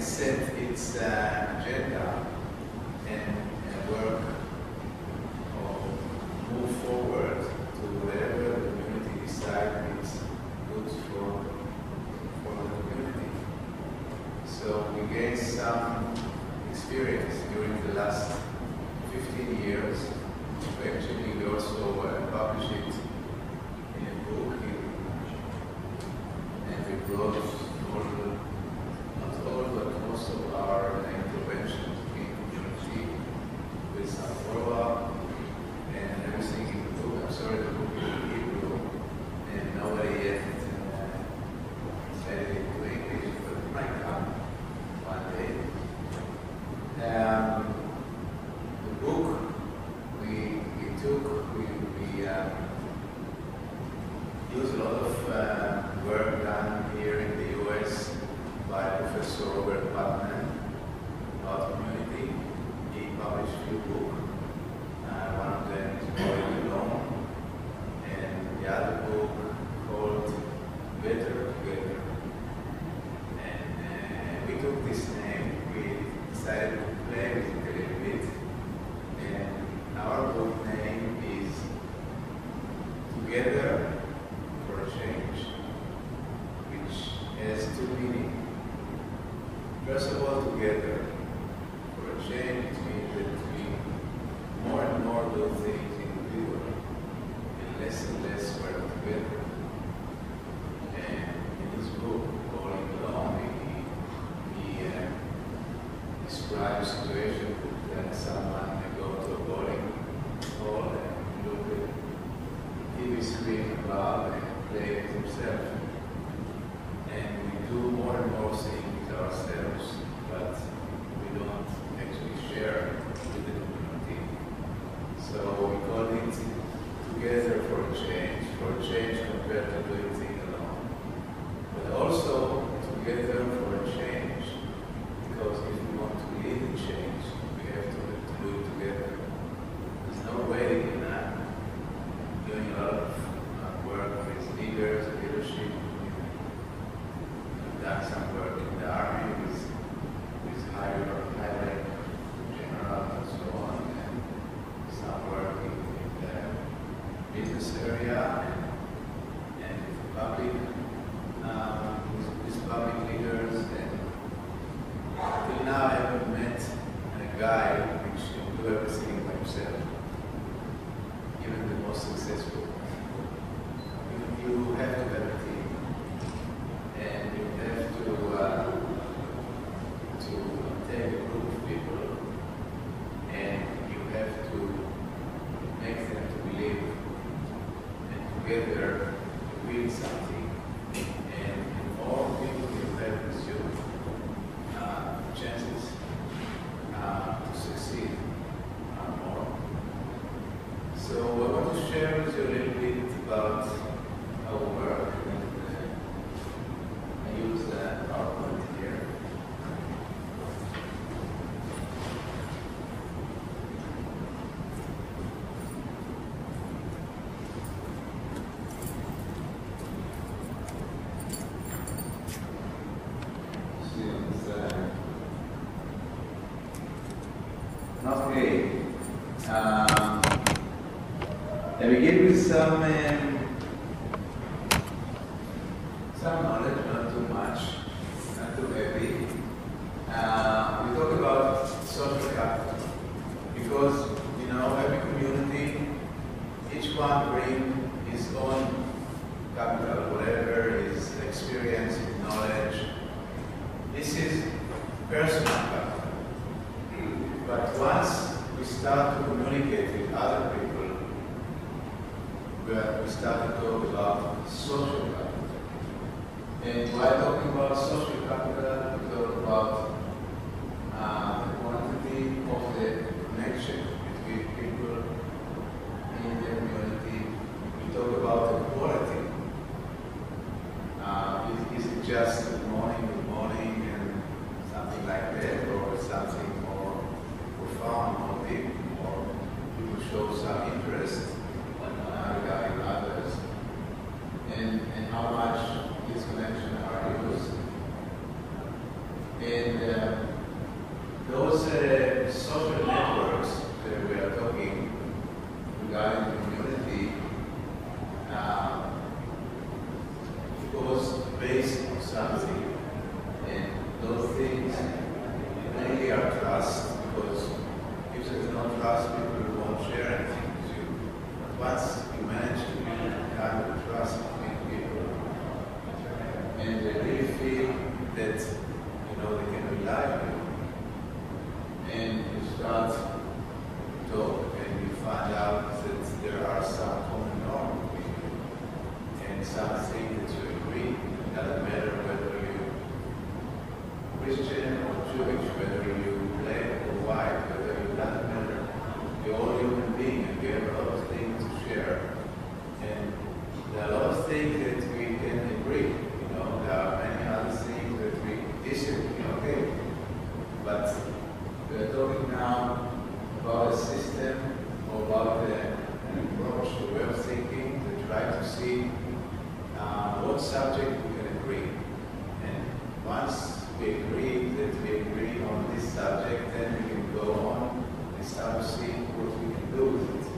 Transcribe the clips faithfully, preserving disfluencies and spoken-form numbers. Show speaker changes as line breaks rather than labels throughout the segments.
set its uh, agenda and, and work or move forward to whatever the community decides is good for, for the community. So we gained some experience during the last fifteen years. We actually we also uh, published it in a book, and we brought all, not all, but most of our interventions in community with some follow-up and everything in the book. I'm sorry, the book is in Hebrew, and nobody yet uh, said it into English, but it might come one day. Um, the book we, we took, we, we um, used a lot of uh, work done here in the U S by Professor Robert Putnam about community. He published a few books. Uh, one of them is Going Alone, and the other book called Better Together. And uh, we took this name, we decided to play with it a little bit. And our book name is Together for a Change, which has two meanings. First of all, together for a change, it means that we more and more do things individually and less and less work together. And in his book, Going Alone, he, he uh, describes a situation that someone may go to a bowling hall and look at T V screen above and play it himself. And we do more and more things ourselves, but we don't actually share with the community. So we call it Together for a Change, for a change compared to doing things alone. But also together for a change, because if we want to lead the change, we have to, to do it together. There's no way in uh, doing a lot of uh, work with leaders, leadership. We've done some work in the army with, with higher high general and so on, and some work in, in the business area and, and with public, um, with, with public leaders. And until now, I haven't met a guy which can do everything by himself, even the most successful. You, you have to have a team, and you have to uh, to take a group of people, and you have to make them to believe, and together you build something, and the more people you have with you, uh, chances uh, to succeed are more. So I want to share with you a little bit about our work. And, uh, I use uh, PowerPoint here. Since, uh, okay. Um, Let me begin with some um, some knowledge, not too much, not too heavy. Uh, we talk about social capital because, you know, every community, each one brings his own capital, whatever his experience, his knowledge. This is personal capital. But once we start to communicate with other people, where we start to talk about social capital. And while talking about social capital, we talk about uh, the quantity of the connection between people in the community. We talk about the quality. Uh, is, is it just good morning, good morning, and something like that, or something more profound, more deep, or people show some interest regarding others, and, and how much this connection are used. And uh, based on something, and those things mainly are trust, because if there's no trust, people won't share anything with you. But once you manage to build a kind of trust between people, and they really feel that you know they can rely on you, and you start to talk, and you find out that there are some common norms between you, and something that you agree. It doesn't matter whether you're Christian or Jewish, whether you black or white, whether you doesn't matter. You're all human beings, and we have a lot of things to share. And there are a lot of things that we can agree. You know, there are many other things that we disagree. Okay, but we are talking now about a system or about a, an approach, a way of thinking to try to see uh, what subject we can agree. And once we agree that we agree on this subject, then we can go on and start to see what we can do with it.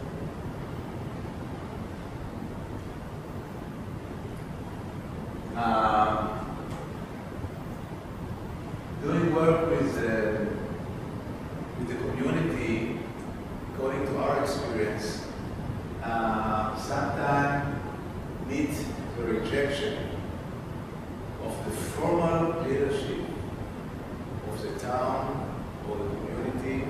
Um, doing work with, uh, with the community, according to our experience, uh, sometimes leads to rejection of the formal leadership of the town or the community.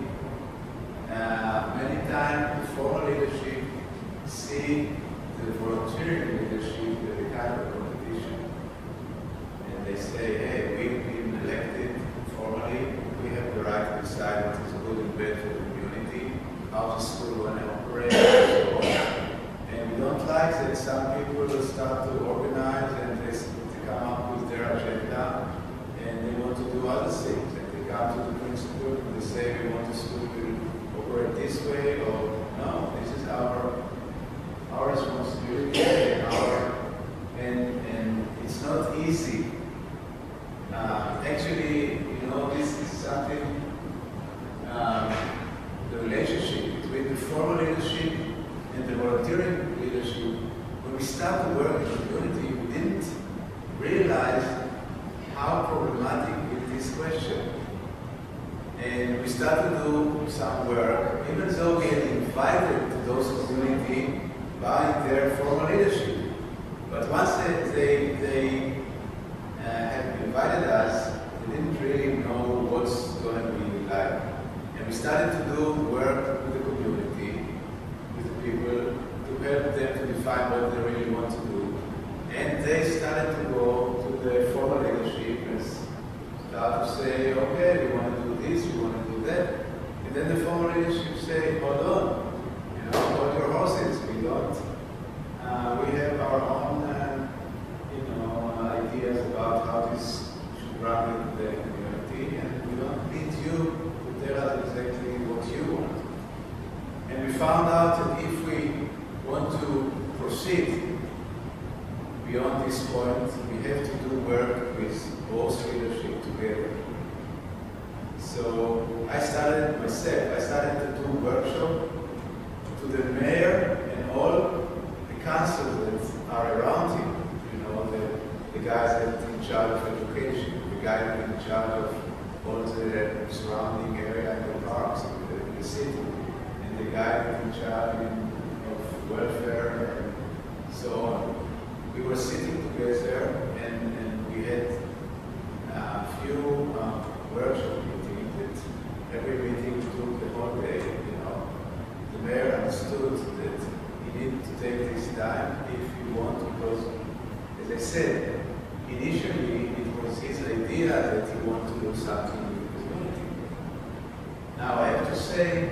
Uh, many times the formal leadership see the volunteering leadership as a kind of competition. And they say, hey, we've been elected formally, we have the right to decide what is good and bad for the community, how the school will operate, and so on. And we don't like that some people will start to organize and they, they come up with their agenda and they want to do other things. And they come to the principal and they say, we want the school to operate this way, or no, this is our our responsibility and our, and, and it's not easy. Uh, actually, you know, this is something, um, the relationship between the formal leadership and the volunteering leadership. When we started to work in the community, we didn't realize how problematic is this question. And we started to do some work, even though we had invited to those community by their formal leadership. But once they, they, they uh, had invited us, they didn't really know what's going to be like. And we started to do work with the community, with the people, to help them to define what they really want to do. And they started to go to the formal leadership and start to say, okay, we want to do this, we want to do that. And then the formal leadership say, hold on, you know, hold your horses. We don't, uh, we have our own, uh, you know, ideas about how this should run in the community, and we don't need you to tell us exactly what you want. And we found out that if we want to proceed beyond this point, we have to do work with both leadership together. So I started myself, I started to do workshop to the mayor and all the councils that are around him. You know, the, the guys that are in charge of education, the guy that is in charge of all the surrounding area and the parks in the, in the city, and the guy that is in charge of welfare and so on. We were sitting together and, and we had a few uh, workshop meetings that every meeting took the whole day, you know. The mayor understood that he needed to take this time if he wanted, because, as I said, initially it was his idea that he wanted to do something with the community. Now I have to say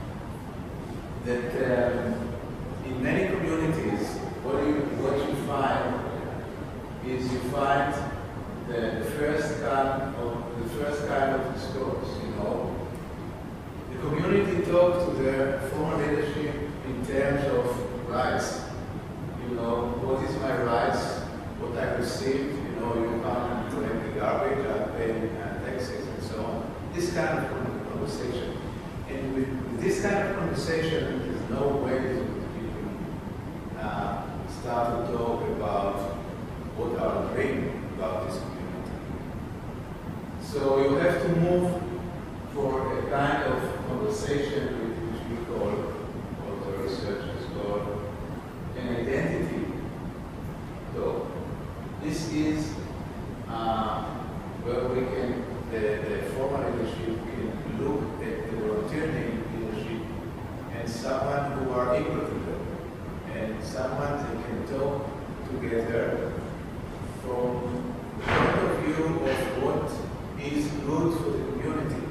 that um, in many communities, what you, what you find is you find the, the first kind of the first kind of discourse, you know. The community talk to their former leadership in terms of rights. You know, what is my rights, what I received, you know, you come and collect the garbage, I pay uh, taxes and so on. This kind of conversation. And with, with this kind of conversation, there's no way to uh, start to talk about what our dream about this community. So you have to move for a kind of conversation with which we call, what the researchers call, an identity talk. This is uh, where we can, the, the formal leadership can look at the volunteering leadership and someone who are equal to them, and someone that can talk together from the point of view of what is good for the community.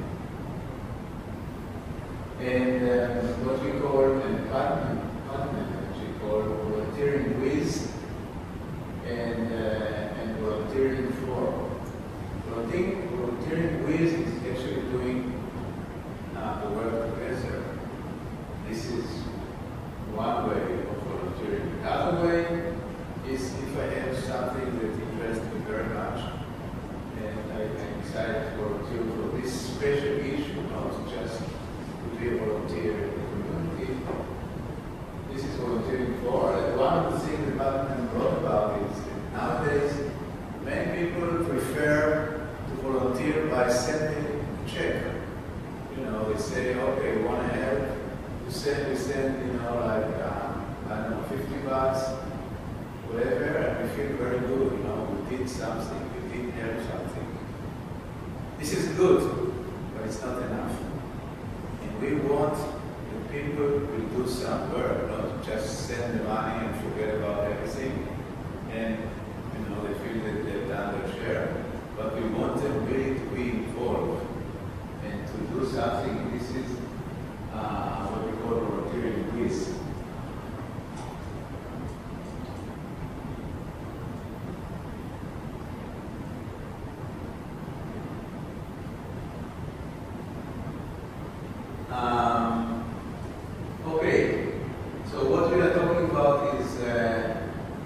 And um, what we call an partner, partner, which we call volunteering with and, uh, and volunteering for. Volunteering, volunteering with is actually doing uh, the work together. This is one way of volunteering. The other way is if I have something that interests me very much, and I, I decide to volunteer for this special issue, not just to be a volunteer in the community. This is volunteering for. And one of the things the Batman wrote about is that nowadays many people prefer to volunteer by sending a check. You know, they say, okay, we want to help. You send, we send, you know, like, uh, I don't know, fifty bucks, whatever, and we feel very good, you know, we did something, we did help something. This is good, but it's not enough. And we want the people who do some work, not just send the money and forget about everything. And, you know, they feel that they've done their share. But we want them really to be involved and to do something. This is uh, what we call volunteering with. Um, okay, so what we are talking about is uh,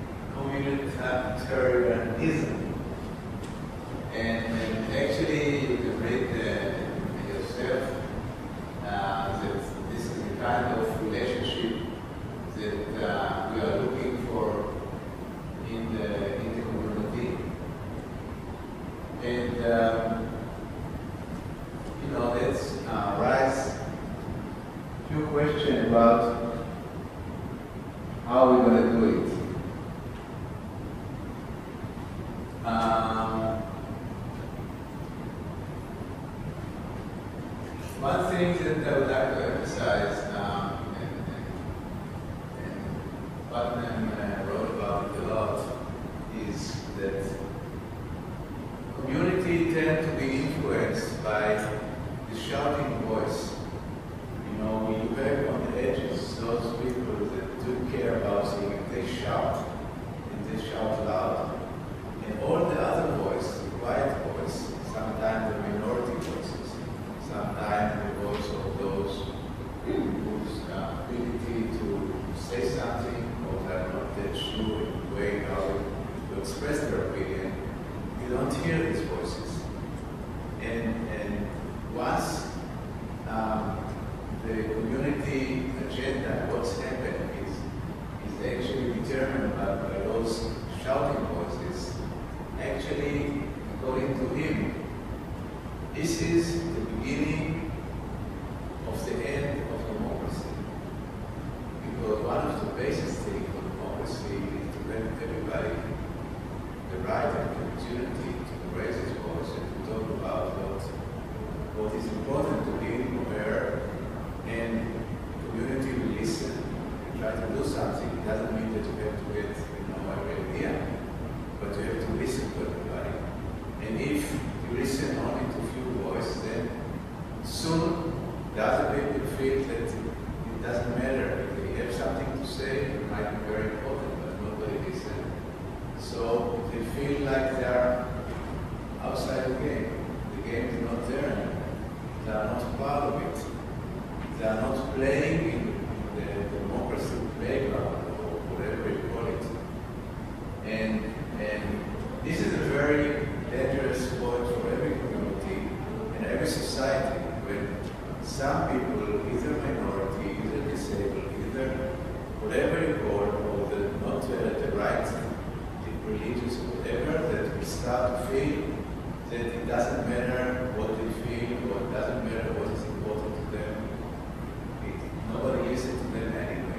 communitarianism. And, and actually, you can read uh, yourself uh, that this is the kind of relationship that uh, we are looking for in the, in the community. And, um, you know, let's uh, raise a few questions about how we're going to do it. Um, One thing that I would like to emphasize, um, and, and, and Putnam uh, wrote about it a lot, is that community tend to be influenced by the shouting voice. You know, you have on the edges those people that do care about things, they shout, and they shout loud. And all the other voices, the quiet voice, sometimes the minority voices, sometimes the voice of those whose uh, ability to say something or are not that sure in the way how to express their opinion, you don't hear these voices. And, and once um, the community agenda, what's happening is, is actually determined by, by those shouting voices, actually, according to him, this is the beginning of the end of democracy. Because one of the basic things for democracy is to let everybody the right and the opportunity to raise his voice and to talk about what, what is important to him or her, and the community will listen and try to do something. It doesn't mean that you have to get, you know, every idea, but you have to listen to everybody. And if you listen only to few voices, then soon the other people feel that it doesn't matter. If they have something to say, it might be very important, but nobody listens. So they feel like they are outside the game. The game is not there anymore. They are not part of it. They are not playing in the democracy playground or whatever you call it. And, and this is a very dangerous point for every community and every society when some people, either minority, either disabled, either whatever you call, or the, not uh, the right, the religious, whatever, that will start that it doesn't matter what they feel, or it doesn't matter what is important to them. It, nobody listens to them anyway.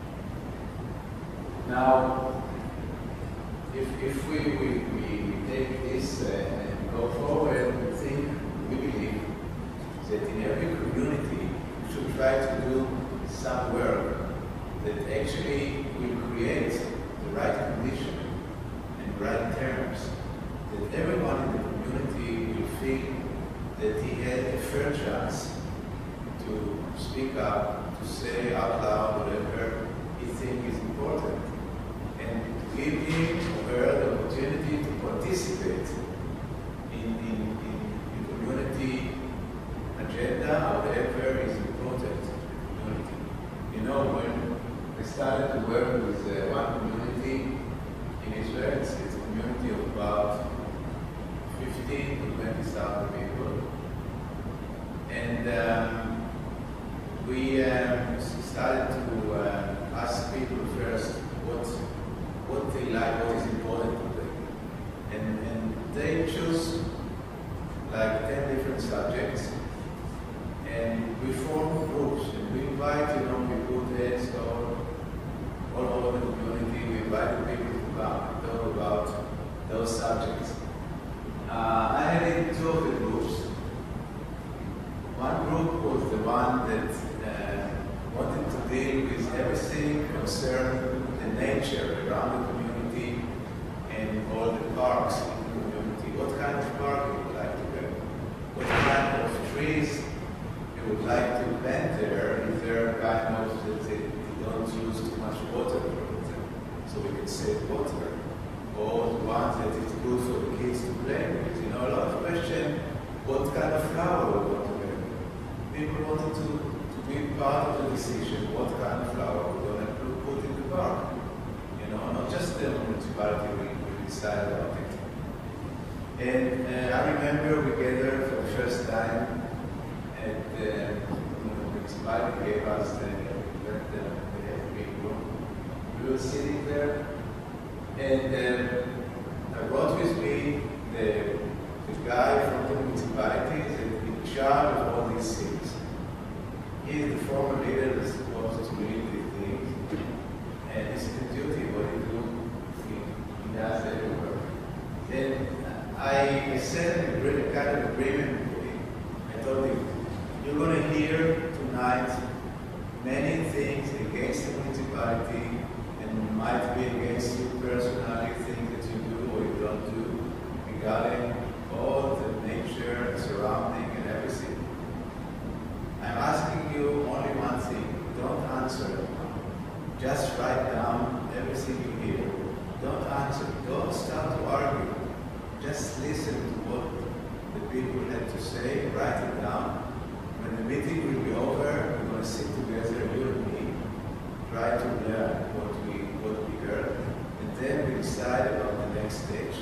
Now, if, if we, we, we take this uh, and go forward, we think, we believe that in every community we should try to do some work that actually will create the right condition and right terms, that everyone in the community will feel that he had a fair chance to speak up, to say out loud whatever he thinks is important, and to give him or her the opportunity to participate in, in, in the community agenda, whatever is important to the community. You know, when I started to work with uh, one community in Israel, it's, it's a community of about fifteen to twenty thousand people. And um, we um, started to uh, ask people first what, what they like, what is important to them. And, and they choose like ten different subjects. And we form groups, and we invite, you know, we put heads all, all over the community. We invite the people to come and talk about those subjects. Uh, I had in two of the groups. One group was the one that uh, wanted to deal with everything concerning the nature around the community and all the parks in the community. What kind of park you would like to have? What kind of trees you would like to plant there? Is there kind of that they, they don't use too much water for it, so we can save water? Or the ones that it's good for the kids to play with. You know, a lot of questions, what kind of flower we want to have. People wanted to, to be part of the decision, what kind of flower we're going to put in the park. You know, not just the municipality, we, we decide about it. And uh, I remember we gathered for the first time at the uh, municipality gave us the, the, the, the big room. We were sitting there, and uh, I brought with me the, the guy from the municipality that is in charge of all these things. He is the former leader that's supposed to lead these things, and it's his duty, what he do, he, he does everywhere. And I set an agreement, kind of agreement with him. I told him, you're going to hear tonight many things against the municipality, and might be against you personally, things that you do or you don't do, regarding all the nature, the surrounding, and everything. I'm asking you only one thing. Don't answer. Just write down everything you hear. Don't answer. Don't start to argue. Just listen to what the people had to say. Write it down. When the meeting will be over, we're going to sit together, you and me, try to learn what we, what we heard, and then we decide about the next stage.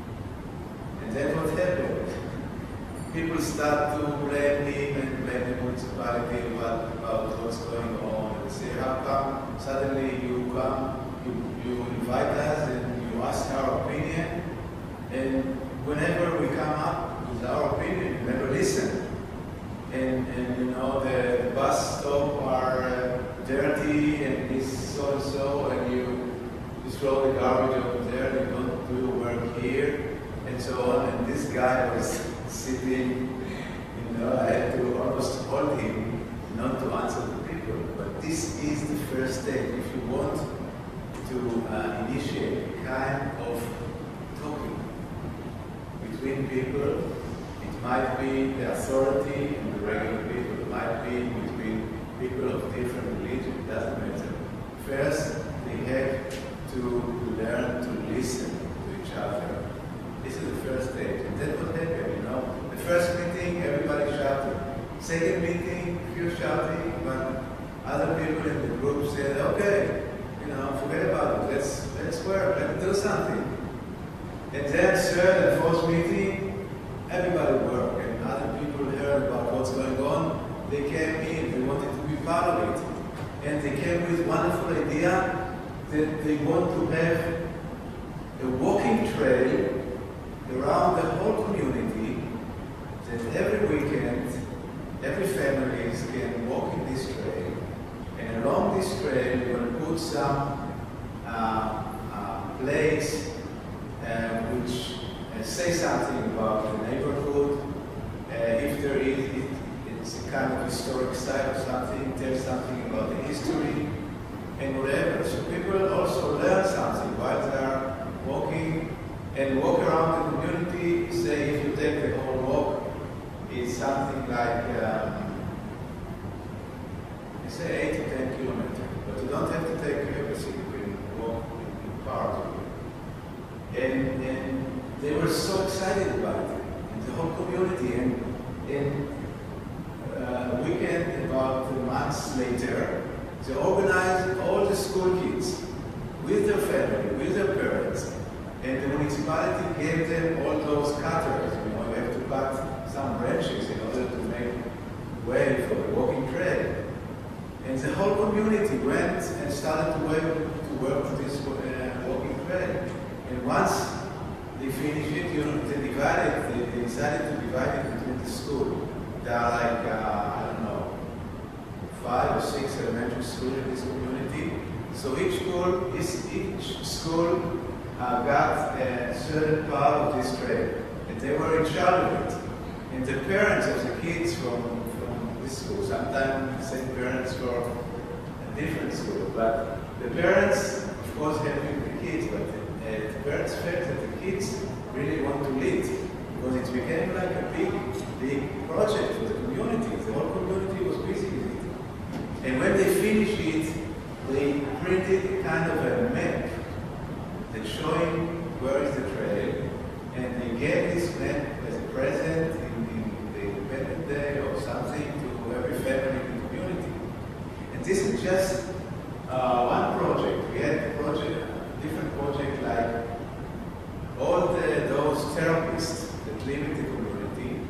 And then what happened? People start to blame him and blame the municipality about, about what's going on. And they say, how come suddenly you come, you, you invite us and you ask our opinion, and whenever we come up with our opinion, you never listen. And, and you know, the, the bus stop are uh, dirty and is so and so, and you, you throw the garbage over there, you don't do your work here, and so on. And this guy was sitting, you know, I had to almost hold him not to answer the people. But this is the first step. If you want to uh, initiate a kind of talking between people, it might be the authority and the regular people. It might be between people of different religions. It doesn't matter. First, they have to learn to listen to each other. This is the first stage. And that's what happened, you know. The first meeting, everybody shouted. Second meeting, few shouting, but other people in the group said, okay, you know, forget about it. Let's, let's work. Let's do something. And then third and fourth meeting, everybody worked, and other people heard about what's going on. They came in, they wanted to be part of it. And they came with a wonderful idea that they want to have a walking trail around the whole community. put some uh, uh, plays uh, which uh, say something about the neighborhood. Uh, if there is, it, it's a kind of historic site or something, tell something about the history and whatever. So people also learn something while they are walking and walk around the community. Say if you take the whole walk, it's something like, um, I say eight to ten kilometers, but you don't have to take everything, you can walk in part of it. And, and they were so excited about it, and the whole community. And, and uh, weekend, about months later, they organized all the school kids with their family, with their parents, and the municipality gave them all those cutters. You know, you have to cut some branches in order to make way for the walking trail. And the whole community went and started to work, to work to this uh, walking trail. And once they finished it, you know, they divided, they, they decided to divide it between the school. There are like, uh, I don't know, five or six elementary schools in this community. So each school, is, each school uh, got a certain part of this trail. And they were in charge of it. And the parents of the kids from, from this school, sometimes the same parents for a different school, but the parents, of course, helping the kids, but the, uh, the parents felt that the kids really want to lead, because it became like a big, big project for the community. The whole community was busy with it. And when they finished it, they printed kind of a map that showing where is the trail, and they gave this map as a present in, in the Independence Day or something to every family in the community. And this is just uh, one project. We had a project, different project like all the, those therapists that live in the community,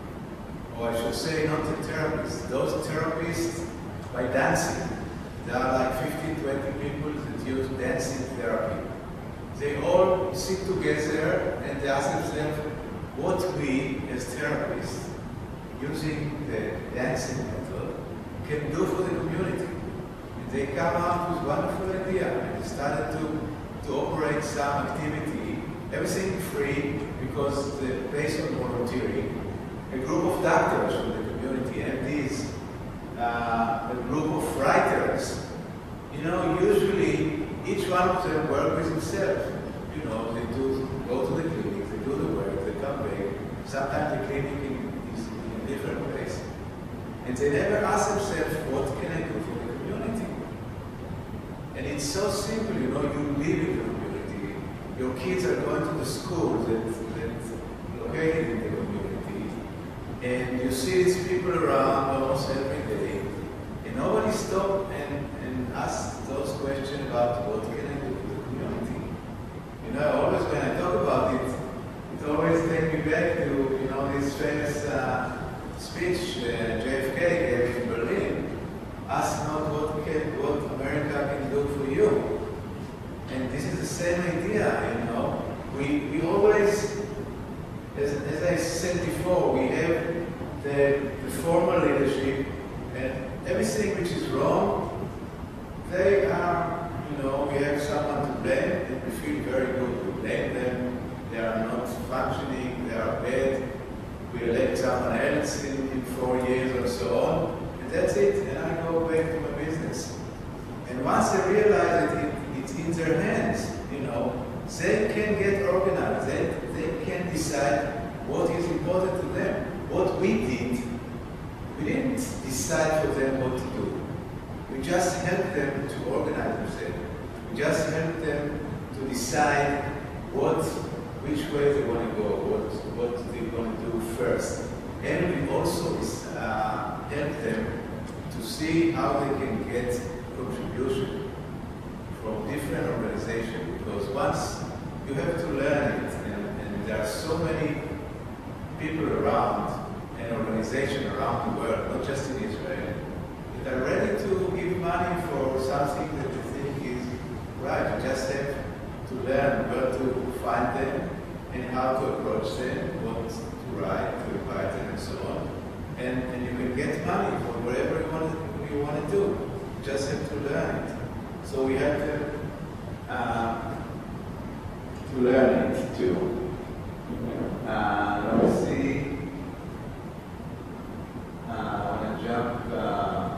or I should say not the therapists, those therapists by dancing. There are like fifteen, twenty people that use dancing therapy. They all sit together and they ask themselves what we as therapists, using the dancing method, can do for the community. And they come up with a wonderful idea and they started to, to operate some activity, everything free because the, based on volunteering. A group of doctors from the community, M Ds, uh, a group of writers. You know, usually each one of them work with himself. You know, they do go to the clinic, they do the work, they come back. Sometimes the clinic is in a different place. And they never ask themselves, what can I do for the community? And it's so simple, you know, you live in the community. Your kids are going to the school that's, that's located in the community. And you see these people around almost every day. And nobody stops and, and asks those questions about what can I do for the community. You know, always when I talk about it, it always takes me back to, you know, this famous uh, speech uh, J F K gave in Berlin. Ask not what, can, what America can do for you. And this is the same idea, you know. We, we always, as, as I said before, we have the, the formal leadership, and everything which is wrong, they are, you know, we have someone to blame, and we feel very good. We blame them, they are not functioning, they are bad, we elect someone else in, in four years or so on, and that's it, and I go back to my business. And once they realize that it, it's in their hands, you know, they can get organized, they, they can decide what is important to them. What we did, we didn't decide for them what to do. We just helped them to organize themselves. We just helped them to decide what, which way they want to go, what, what they want to do first. And we also uh, helped them to see how they can get contribution from different organizations. Because once you have to learn it, and, and there are so many people around, an organization around the world, not just in Israel, that are ready to give money for something that they think is right. You just have to learn where to find them and how to approach them, what to write, to invite them, and so on. And, and you can get money for whatever you want, you want to do. You just have to learn it. So we had to, uh, to learn it too. Uh, let me see. Uh, I want to jump. Uh,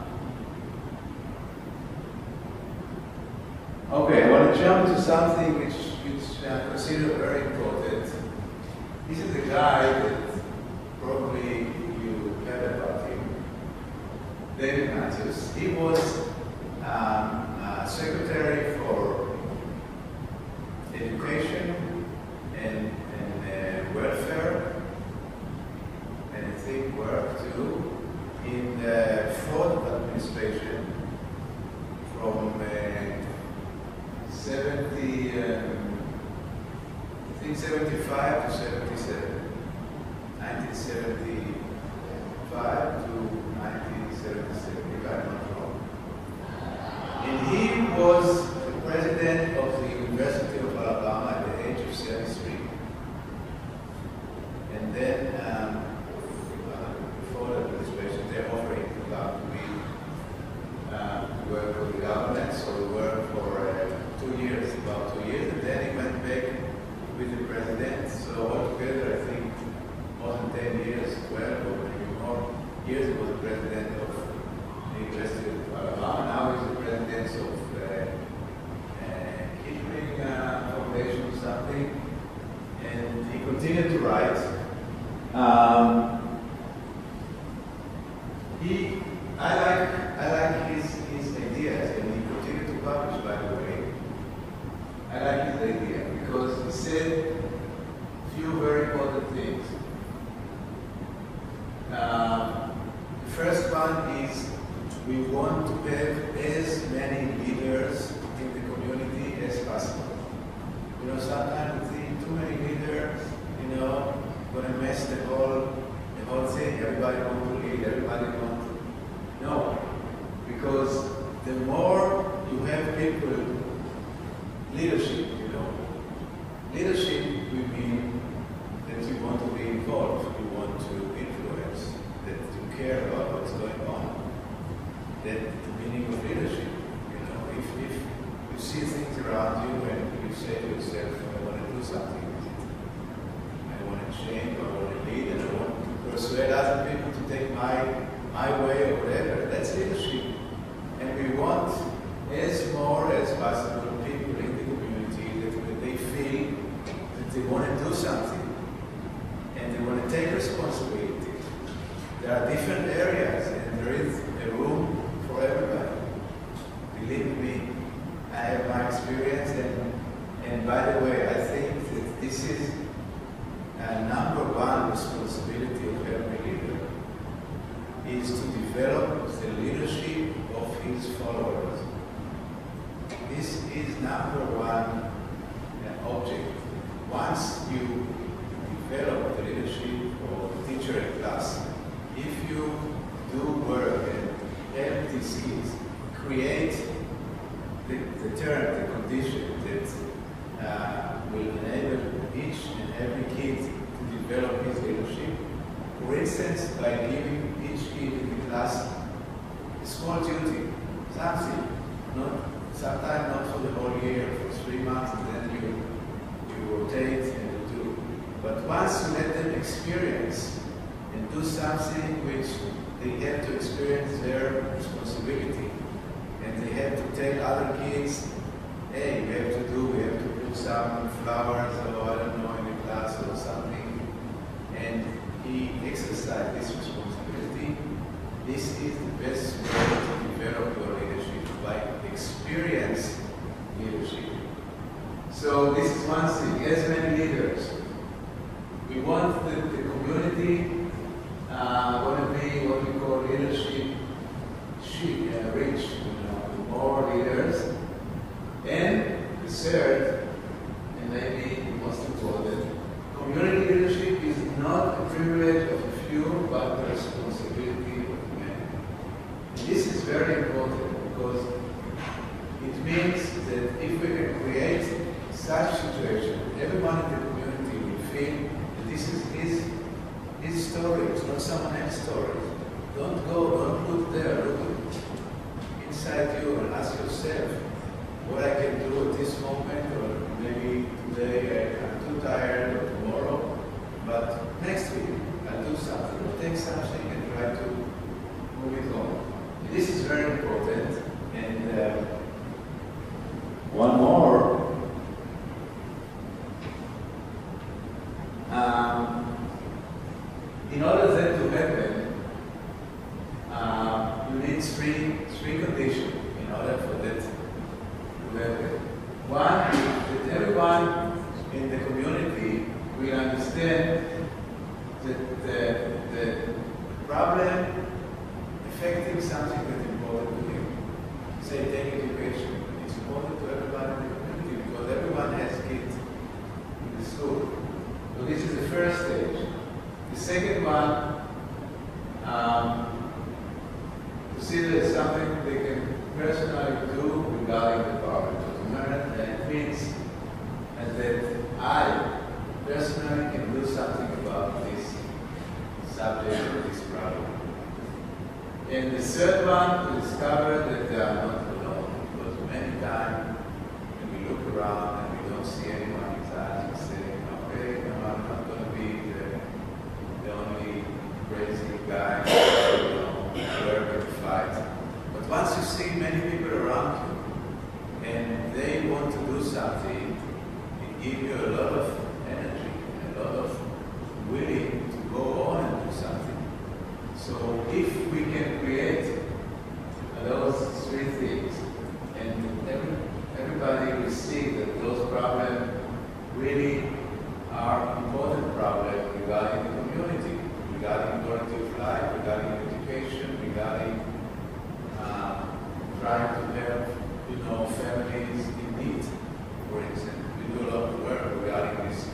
okay, I want to jump to something which, which I consider very important. This is the guy that probably you heard about him, David Matthews. He was um, uh, Secretary for Education and, and uh, Welfare, and I think work too, in the Ford administration from uh, seventy, um, I think seventy-five to seventy-seven, nineteen seventy-five to nineteen seventy-seven, if I'm not wrong. And he was the president of the University of Alabama at the age of seventy-three. And then, um, uh, before the administration, they offered him to come to be, uh, to work for the government. So he worked for uh, two years, about two years, and then he went back with the president. So altogether, I think more than ten years, twelve or maybe more years, he was the president of the University of Alabama. Now he's the president of uh, uh, Kipling uh, Foundation or something. And he continued to write. Um, he, I like, I like his, his ideas, and he continued to publish, by the way. I like his idea because he said a few very important things. Uh, the first one is we want to have as many leaders in the community as possible. You know, sometimes we think too many leaders, you know, going to mess the whole, the whole thing. Everybody wants to lead, everybody wants to. No, because the more you have people, leadership, you know, leadership will mean that you want to be involved, you want to influence, that you care about what's going on. That's the meaning of leadership. You know, if, if you see things around you and you say to yourself, I want to do something with it. I want to change, I want to lead, and I want to persuade other people to take my, my way or whatever. That's leadership. And we want as more as possible people in the community that when they feel that they want to do something and they want to take responsibility. There are different areas and there is a room for everybody. Believe me, I have my experience, and, and by the way, I think that this is a number one responsibility of every leader, is to develop the leadership of his followers. This is number one uh, object. Once you develop the leadership of a teacher in class, if you do work and help these kids create the, the term, the condition that uh, will enable each and every kid to develop his leadership. For instance, by giving each kid in the class a small duty, something, not, sometimes not for the whole year, for three months, and then you, you rotate and you do. But once you let them experience and do something which they have to experience their responsibility, and they have to tell other kids, hey, we have to do, we have to put some flowers or I don't know in the class or something, and he exercised this responsibility. This is the best way to develop your leadership, by experience leadership. So this is one thing, as many leaders. We want the, the community uh, want to be what we call leadership sheep, uh, rich, you know, more leaders. And the third, and maybe the most important, community leadership is not a privilege of a few, but the responsibility of many. And this is very important because it means that if we can create such situation, everyone in the community will feel that this is his, his story, it's not someone else's story. Don't go, don't look there, look inside you and ask yourself, what I can do at this moment, or maybe today I'm too tired, or tomorrow, but next week I'll do something, I'll take something and try to move it on. This is very important. And uh, one more. Um, in order that to happen, uh, you need three, three conditions in order for that to happen. One is that everyone in the community will understand that the, the problem affecting something that's important to him. Say, take education. It's important to everyone in the community because everyone has kids in the school. So this is the first stage. The second one, um, to see that it's something they can personally do regarding the problem. So to learn that it means and that I personally can do something about this subject or this problem. And the third one, to discover that they are not alone. Because many times when we look around and we don't see anyone inside, we say, okay, no, I'm not going to be the, the only crazy guy, you know, where to fight. But once you see many people around you and they want to do something, it gives you a lot of energy, a lot of willing to go on and do something. So if we can create those three things, and every, everybody will see that those problems really are important problems regarding the community, regarding quality of life, regarding education, regarding uh, trying to help, you know, families in need, for example. We do a lot of work regarding this,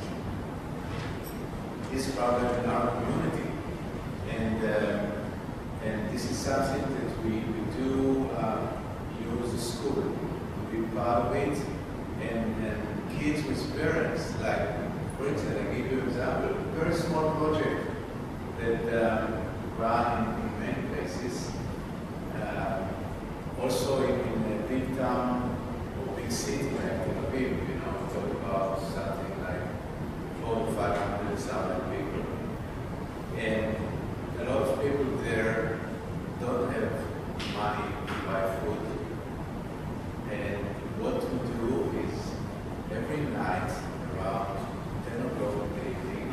this problem in our community. And, uh, and this is something that we, we do uh, use the school to be part of it. And, and kids with parents, like, for example, I give you an example, a very small project that um, run in, in many places. Uh, also in, in a big town or big city like Tel Aviv, you know, talk about something like four to five hundred thousand people. And a lot of people there don't have money to buy food. And what we do is every night around ten o'clock in the evening,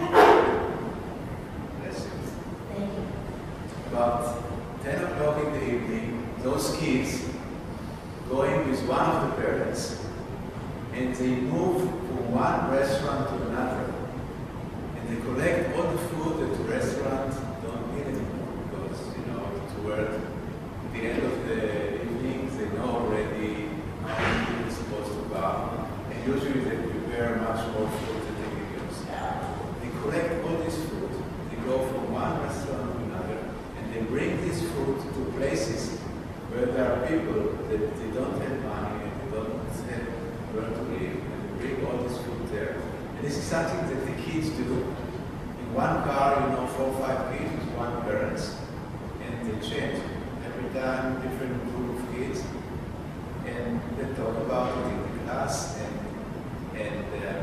bless you.
Thank you.
About ten o'clock in the evening, those kids going with one of the parents and they move from one restaurant to another. And they collect all the food at the restaurant. Because, you know, it's worth at the end of the evening, they know already how many people is supposed to come. And usually they prepare much more food than they can use. They collect all this food. They go from one restaurant to another, and they bring this food to places where there are people that they don't have money and they don't have where to live. And they bring all this food there. And this is something that the kids do. In one car, you know, four or five kids with one parents, and they change every time, different group of kids, and they talk about it in the class, and and uh,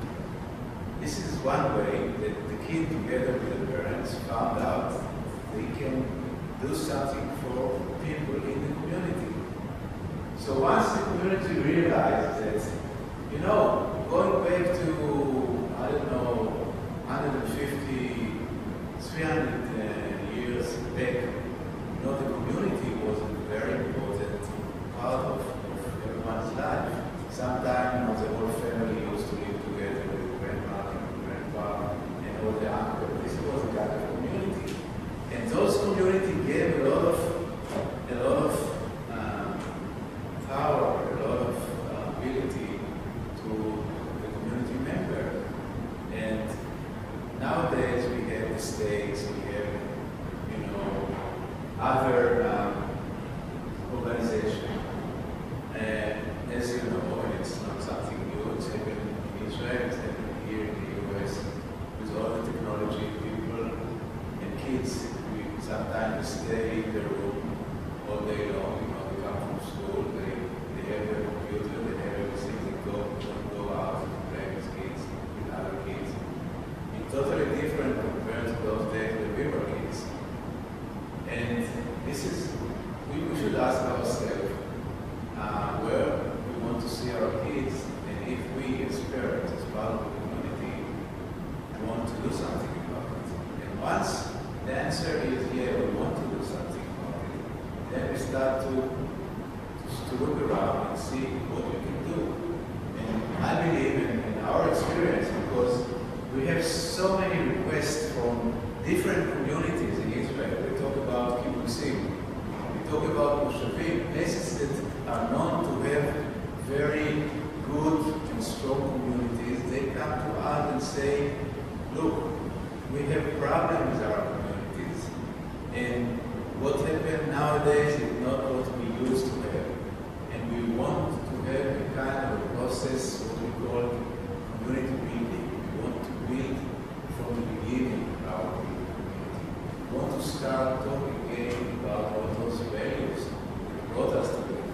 this is one way that the kid, together with the parents, found out they can do something for people in the community. So once the community realized that, you know, going back to, I don't know, one hundred fifty, three hundred uh, years back, you know, the community was a very important part of, of everyone's life. Sometimes, you know, the whole family used to live together with grandma and grandpa and all the uncles. This was a kind of community. And those community gave a lot of, a lot of um, power, a lot of uh, ability to the community member. And nowadays we have the states, we have, you know, other um, organizations. And as you know, and it's not something new, it's happening in Israel, it's happening here in the U S with all the technology, people and kids. We sometimes stay in the room all day long, you know, they come from school, they, they have their computer, do something about it. And once the answer is, yeah, we want to do something about it, then we start to, to look around and see what we can do. And I believe in, in our experience, because we have so many requests from different communities in Israel. We talk about kibbutzim, we talk about moshavim, places that are known to have very good and strong communities. They come to us and say, look, we have problems with our communities, and what happens nowadays is not what we used to have. And we want to have a kind of a process, what we call community building. We want to build from the beginning our community. We want to start talking again about all those values that brought us together.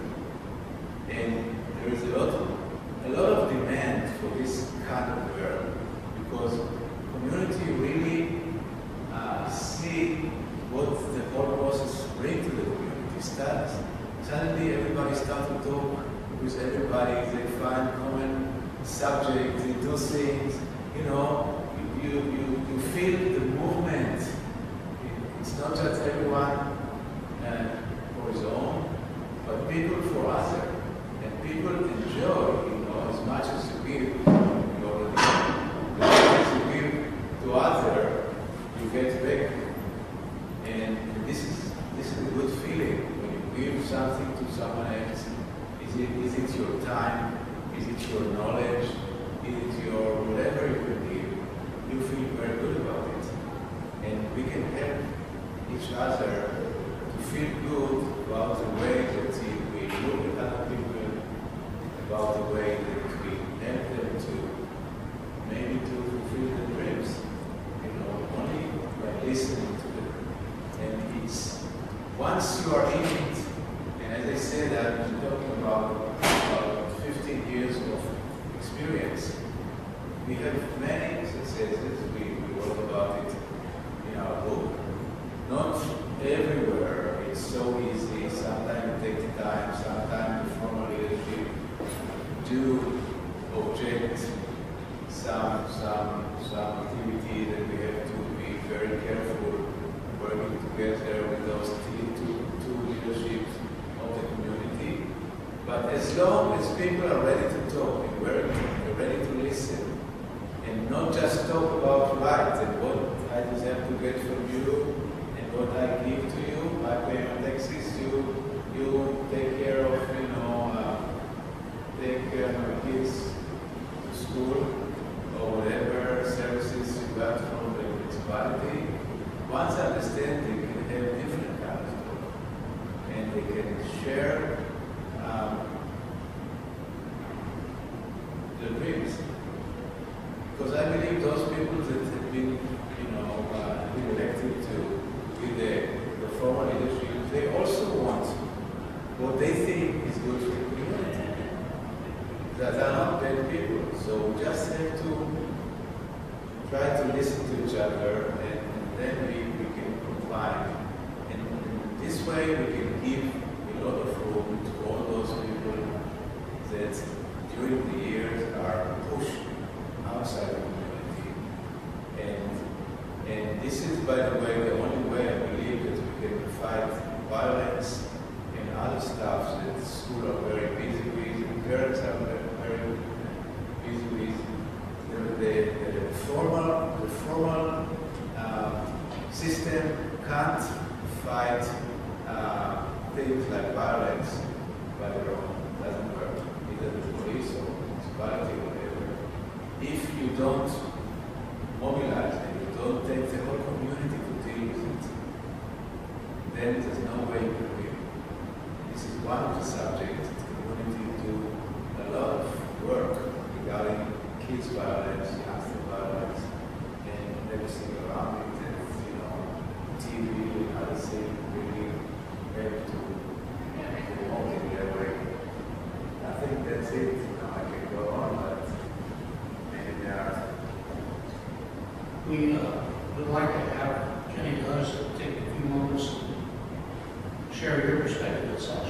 And there is a lot of, a lot of demand for this kind of work, because community really uh, see what the whole process brings to the community. Starts, suddenly everybody starts to talk with everybody, they find common subjects, they do things, you know, you, you, you, you feel the movement. It's not just everyone uh, for his own, but people for others. And people enjoy, you know, as much as you give, you already as much as you give to others, you get back. And this is this is a good feeling when you give something to someone else. Is it is it your time? Is it your knowledge? Is it your whatever you can give? You feel very good about it, and we can help each other to feel good about the way that we look at other people, about the way that we help them to maybe to fulfill their dreams, you know, only by listening to them. And it's, once you are in it, and as I said, I've been talking about, about fifteen years of experience. We have many successes, we, we wrote about it in our book. Not everywhere it's so easy, sometimes it takes time, sometimes the formal leadership do object some, some, some activity that we have to be very careful working together with those two, two leaderships of the community. But as long as people are ready to talk and very, they're ready to listen, and not just talk about rights and what I deserve to get from you and what I give to you, I pay my taxes, you, you take care of, you know, uh, take care of my kids to school or whatever services you got from the municipality. Once I understand, they can have different kinds of talk, and they can share um, their dreams. Because I believe those people that have been, you know, uh, been elected to be the, the former leadership, they also want what they think is good for the community. That are not bad people. So we just have to try to listen to each other, and, and then we, we can comply. And, and this way we can give a lot of room to all those people that during the years are pushed outside the community. And, and this is, by the way, the only way I believe that we can fight violence and other stuff that schools are very busy with, and parents are very, very busy with. The, the, the formal, the formal uh, system can't fight uh, things like violence by their own. It doesn't work. Either the police or municipality or whatever. If you don't mobilize and you don't take the whole community to deal with it, then there's no way you can win. This is one of the subjects the community do a lot of work regarding kids violence, youngster violence, and everything around it, and, you know, T V and other things really help to promote it that way. I think that's it. You know, I can go on, but maybe there are.
We uh, would like to have Jenny Does take a few moments and share your perspective of such.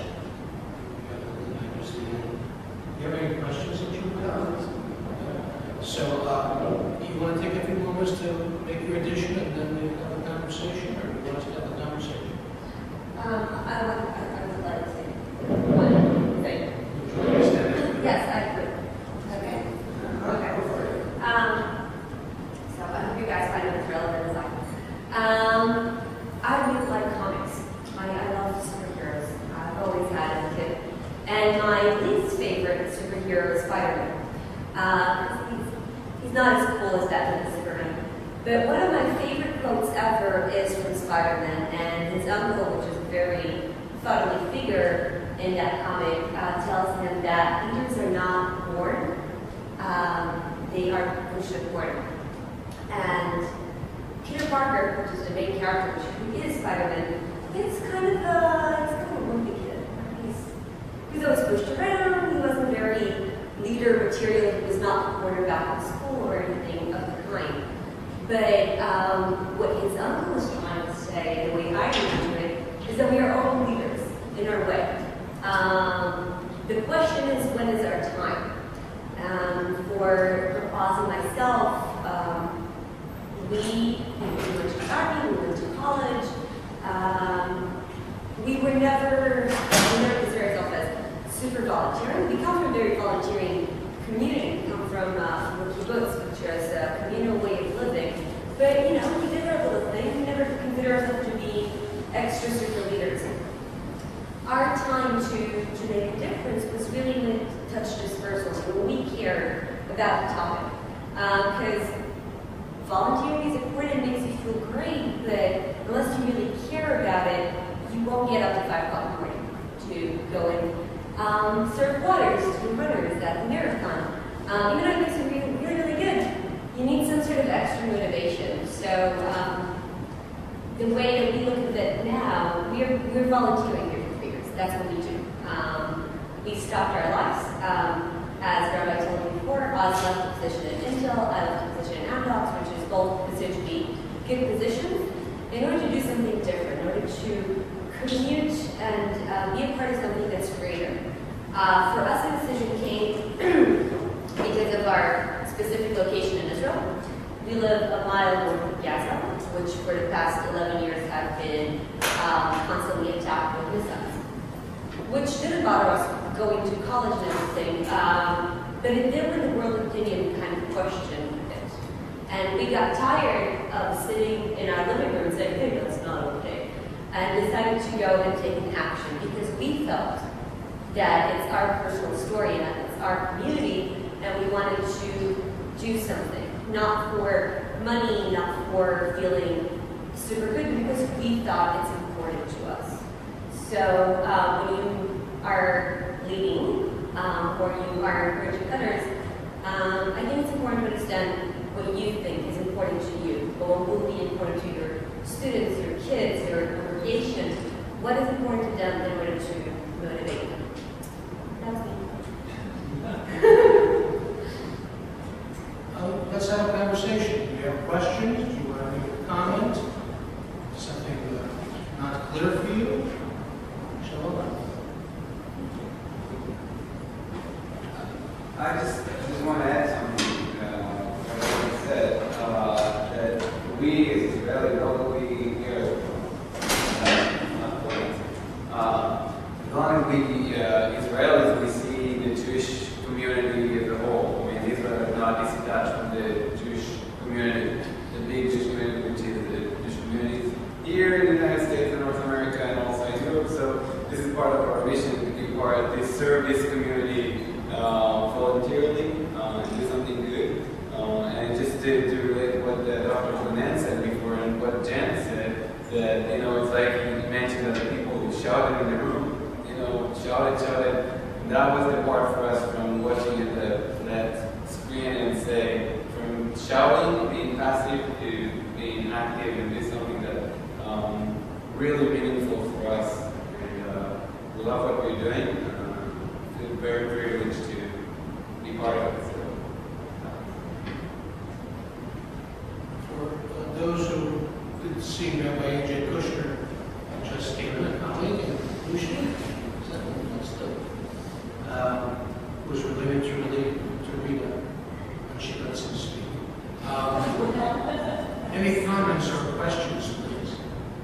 Do you have any questions that you have? So, uh, you you want to take a few moments to make your addition and then we have a conversation, or do you want us to have a conversation?
Um, I would, I I would like to say one thing.
Would you understand?
Yes, I would. Okay. Okay. Um, so I hope you guys find it relevant as I am. Um, I really like comics. I, I love superheroes. I've always had as a kid. And my least favorite superhero is Spider-Man. Uh, he's, he's not as cool as Batman and Superman. But one of my favorite quotes ever is from Spider-Man, and his uncle, which is a very fatherly figure in that comic, uh, tells him that leaders are not born, um, they are pushed upon. And Peter Parker, which is the main character, which is Spider-Man, is kind of a, he's kind of a wimpy kid. He's, he's always pushed around, he wasn't very leader material, he was not the quarterback in school or anything of the kind. But um, what his uncle was trying to say, the way I remember it, is that we are all leaders in our way. Um, the question is, when is our time? Um, for, for Oz and myself, um, we, we went to army, we went to college. Um, we were never, we never consider ourselves as super volunteering. We come from a very volunteering community. We come from uh, from kibbutz, which is a communal way of living. But you know, we did our little thing. We never consider ourselves to be extra super leaders. Our time to, to make a difference was really when it touched us personally, when we cared about the topic. Because um, volunteering is important, it makes you feel great, but unless you really care about it, you won't get up at five o'clock in the morning to go and um, serve waters to runners at the marathon. Um, even though it makes you really, really, really good, you need some sort of extra motivation. So um, the way that we look at it now, we're, we're volunteering here for figures. That's what we do. Um, we stopped our lives. Um, as Rabbi told me before, Oz left the position at Intel, I left the position at Amdocs, which is both considered to be good positions, in order to do something different, in order to commute and uh, be a part of something that's greater. Uh, for us, the decision came because of our specific location in Israel. We live a mile north of Gaza, which for the past eleven years have been um, constantly attacked with missiles, which didn't bother us going to college and everything, um, but it did when the world opinion kind of questioned it. And we got tired of sitting in our living room saying, hey, that's not okay, and decided to go and take an action because we felt that it's our personal story and that it's our community, and we wanted to do something, not for money, not for feeling super good, because we thought it's important to us. So um, when you are leading um, or you are encouraging others, um, I think it's important to understand what you think is important to you, but what will be important to your students, your kids, your congregation, what is important to them in order to motivate them. That's me.
Uh, let's have a conversation. Do you have questions? Do you want to make a comment? Something uh, not clear for you? Shalom.
I just, I just want to add something. Uh, what you said, uh, that we as Israeli, probably here, uh, not quite, uh, as long as we uh, Israelis, we see the Jewish community as a whole. I mean, Israel is not disattached from the Jewish community, the big Jewish community, which is the Jewish communities here in the United States and North America and also in Europe. So this is part of our mission to be part of this service community. Uh, voluntarily uh, and do something good. Uh, and just to, to relate what the Doctor Jonan said before and what Jen said, that, you know, it's like you mentioned that the people who shouted in the room, you know, shouted, shouted. And that was the part for us from watching at the, that screen and say, from shouting, being passive, to being active and do something that um, really meaningful for us. And uh, we love what we're doing. Very privileged to be part of it. So,
For uh, those who didn't see Rabbi A J Kushner, just came in a colleague in Lucian, is that what that's still? Um, was related to relate to Rita when she lets him speak. Um, Any comments or questions, please?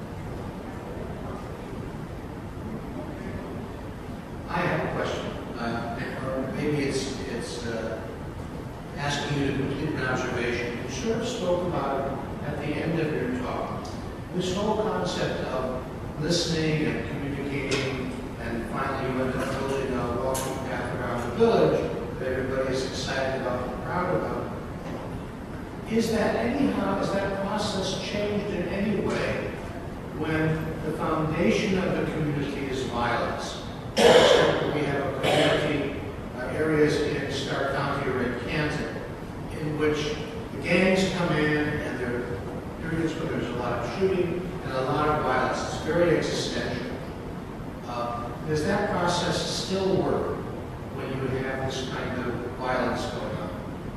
I have a question, uh, or maybe it's, it's uh, asking you to complete an observation. You sort of spoke about it at the end of your talk. This whole concept of listening and communicating, and finally you end up building a walking path around the village that everybody's excited about and proud about. Is that anyhow, is that process changed in any way when the foundation of the community is violence? For example, we have a community, uh, areas in Stark County or in Canton, in which the gangs come in and there are periods where there's a lot of shooting and a lot of violence. It's very existential. Uh, does that process still work when you have this kind of violence going on?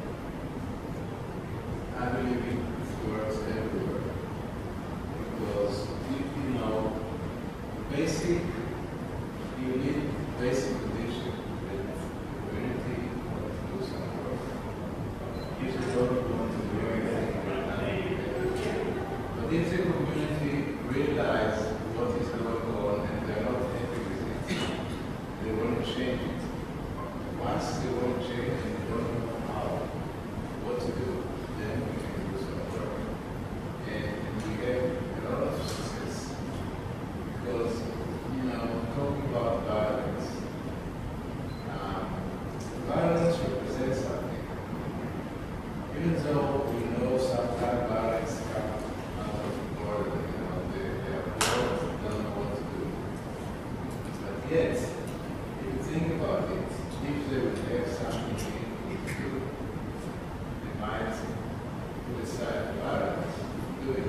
I believe it works everywhere. Because, you, you know, basic, you need basic condition that the community wants to do some work. If you don't want to do anything, but if the community realize what is going on and they're not happy with it, they want to change it. Once they want to change it, they don't know how, what to do. Then we can do some work. And we have a lot of success. Because, you know, talking about violence, um, violence represents something. Even though we know sometimes violence comes out of the border, you know, they, they are bored, don't know what to do. But yet, if you think about it, if they would have something to do, they might put aside violence, do it.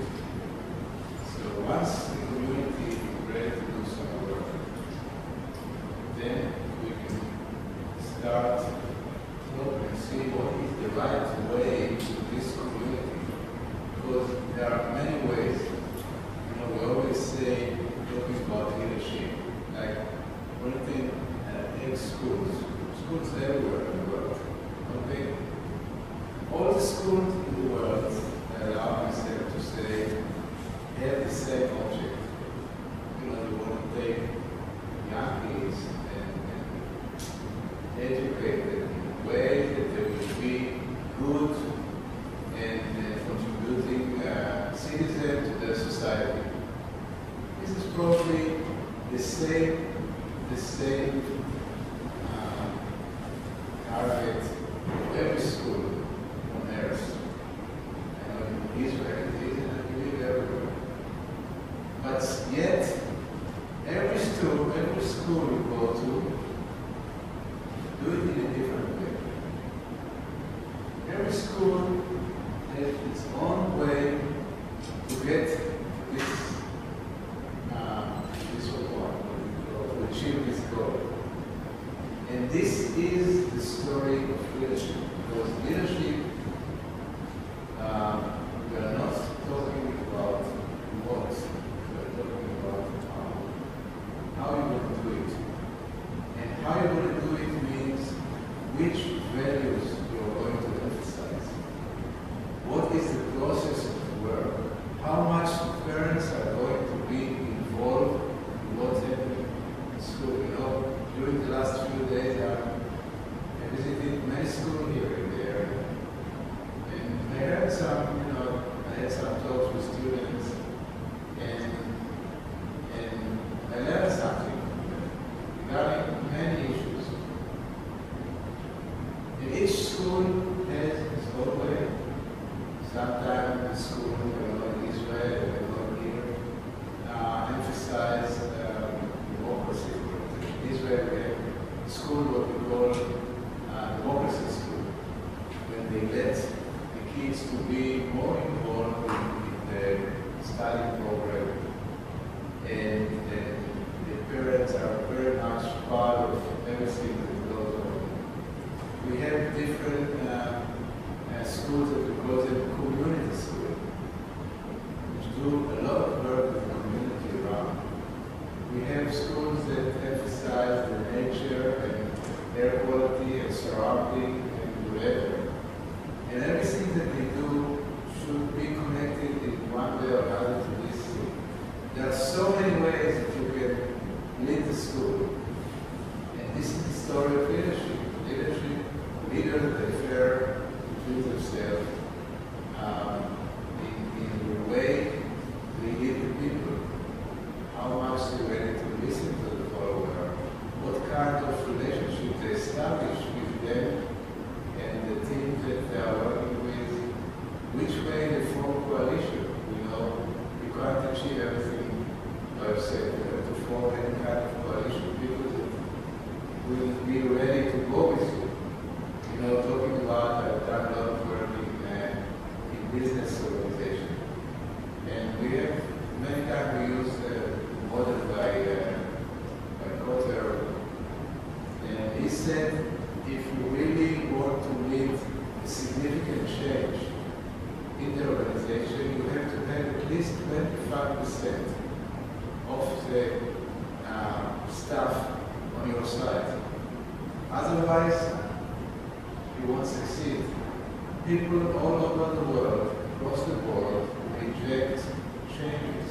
So once the community is ready to do some work, then we can start looking and see what is the right way to this community. Because there are many ways. You know, we always say, talking about leadership, like, one thing, uh, take schools. Schools everywhere in the world. Okay? All the schools in the world allow themselves to say, have the same object. You know, they want to take young kids and, and educate them in a way that they will be good and uh, contributing uh, citizens to their society. This is probably the same, the same uh, target for every school on earth. I know in Israel it is, and I believe everywhere. But yet, every school, every school you go to, do it in a different way. Every school has its own way to get this, uh, this reward, to achieve this goal. And this is the story of leadership. Because leadership, uh, we are not talking about what, we are talking about how, how you want to do it. And how you want to do it means which values you are going to emphasize. twenty-five percent of the uh, staff on your side. Otherwise, you won't succeed. People all over the world, across the board, reject changes.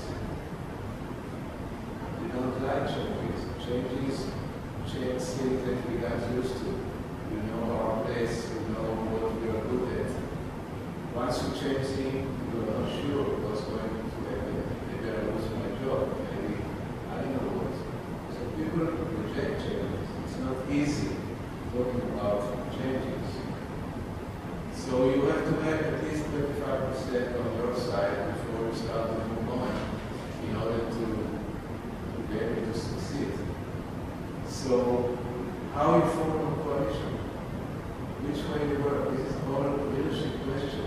They don't like changes. Changes change things that we got used to. We know our place, we know what we are good at. Once you change things, you're not sure what's going to happen. Maybe I lose my job, maybe I don't know what. So people reject changes. It's not easy talking about changes. So you have to have at least twenty-five percent on your side before you start to move on in order to, to be able to succeed. So how you form a coalition? Which way you work? This is all a leadership question.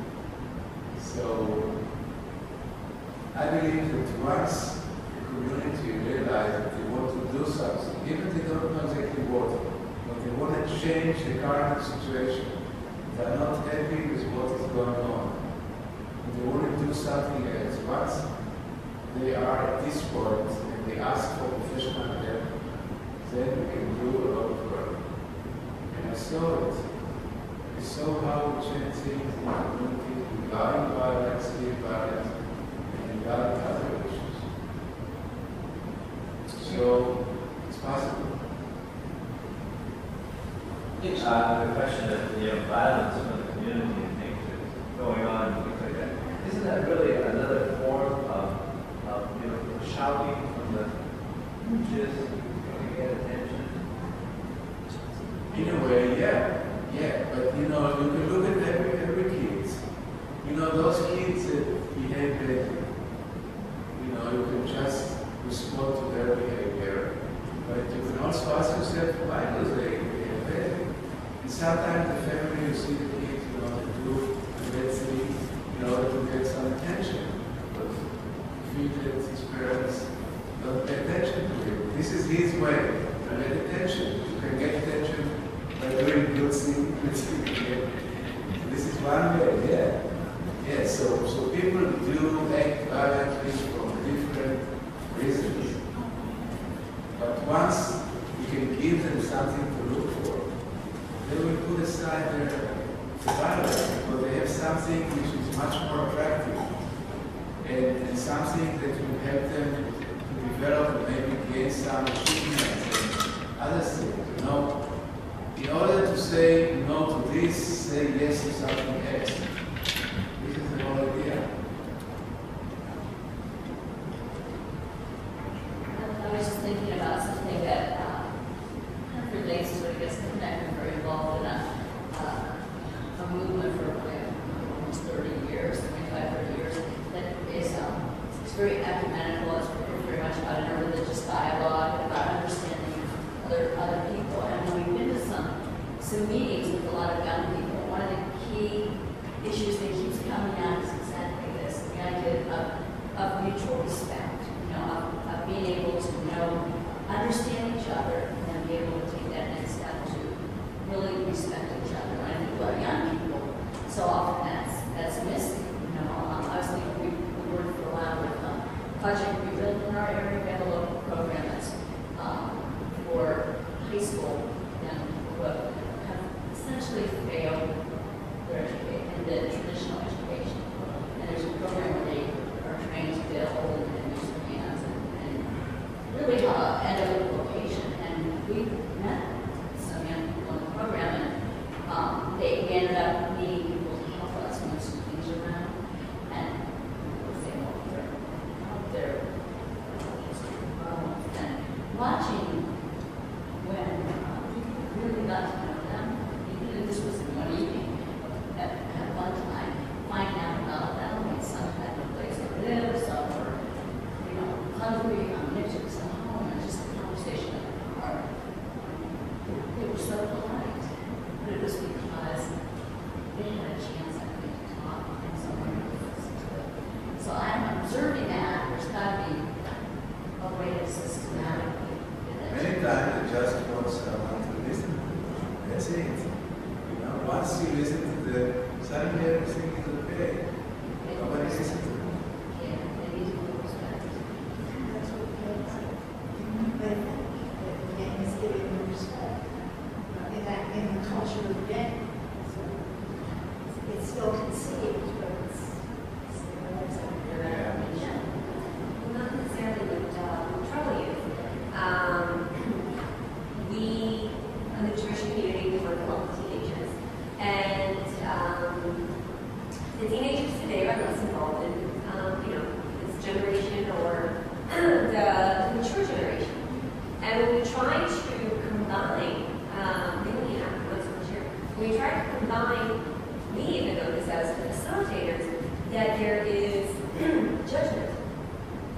So I believe that once the community realizes that they want to do something, even if they don't know exactly what, but they want to change the current situation, they are not happy with what is going on, and they want to do something else. Once they are at this point and they ask for professional help, then we can do a lot of work. And I saw it. I saw how we change things in the community regarding violence, sleep violence, and regarding other issues. So it's possible.
Uh, the question of you know, violence in the community and things that's going on, and things like that, isn't that really another form of, of you know, shouting from the just to get attention?
In a way, yeah. Yeah, but you know, you can look at every, every kid. You know, those kids that behave badly, you know, you can just respond to their behavior, but you can also ask yourself, why do they behave badly? And sometimes the family, you see the kids, you know, they do a bad thing in order to get some attention. But feel that his parents don't pay attention to him. This is his way to get attention. You can get attention by doing good things. This is one way, yeah. Yeah, so, so people do act violently for different reasons. But once you can give them something to look for, they will put aside their the violence because they have something which is much more attractive and, and something that will help them to develop and maybe gain some achievements and other things, you know. In order to say no to this, say yes to something else. This is the whole idea.
I was just thinking about something that uh, kind of relates to, I guess, the fact I'm very involved in a, uh, a movement for like, almost thirty years, twenty-five, thirty years, that is um, it's very ecumenical, it's very, very much about interreligious dialogue, about understanding other, other people. And when we've been to some, some meetings with a lot of young people, one of the key issues that keeps coming out is exactly this, the idea of, of mutual respect, you know, of, of being able to know, understand each other, and then be able to take that next step to really respect each other. And I think with our young people, so often that's, that's missing, you know. Um, I was thinking we, we worked for a while with um, Project Rebuild in our area. We have a local program that's um, for high school young people who have essentially failed their education, in the traditional education. And there's a program where they are trained to build and, and use their hands and, and really uh, end up with a vocation. And we met some young people in the program, and um, they we ended up needing people to help us move some things around. And they were there, out there, and watching when uh, we really got to know them, even if this was in one evening, at, at one time, finding out about them, like some had no place to live, some were, you know, hungry, um, niches at home, and just the conversation of our, they were so polite, but it was because they had a chance, I think, to talk and someone to listen to it. So I'm observing that there's got to be a way to systematically get that.
Many times you just want someone to listen to you. That's it. You know, once you listen to them, suddenly everything is okay. Nobody listens to them.
Yeah, and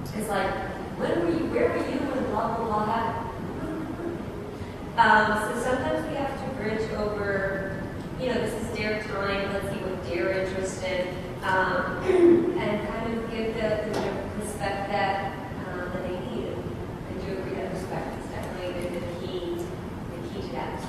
It's like, when were you, where were you when blah, blah, blah happened? Um, so sometimes we have to bridge over, you know, this is their time, let's see what they're interested in, um, and kind of give the, the respect that, um, that they need. And I do agree that respect is definitely the, the key, the key to that.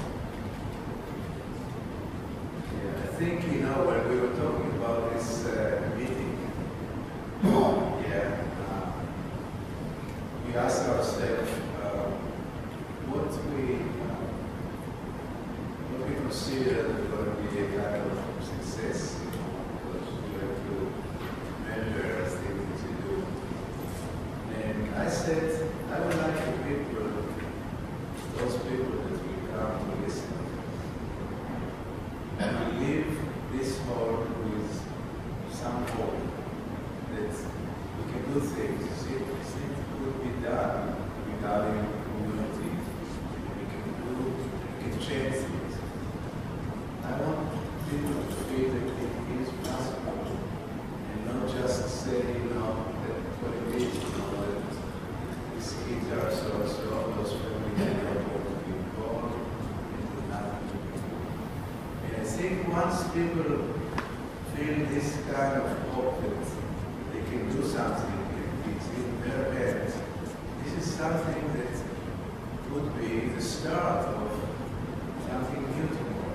Yeah, I think, you know, when we were talking about this uh, meeting, yeah, uh, we asked ourselves uh, what we uh, what we consider going to be a kind of success, you know, because we have to measure as things to do. And I said, I would like the people, those people that will come to listen, and we leave this hall with some hope that we can do things. See, things could be done regarding community. We can do, we can change things. I want people to feel that it is possible and not just say, you know, that what it is, you know, that these kids are so, so, those families are able to be involved and do nothing. And I think once people feel this kind of hope that they can do something, it's in their hands, this is something that would be the start of something new tomorrow.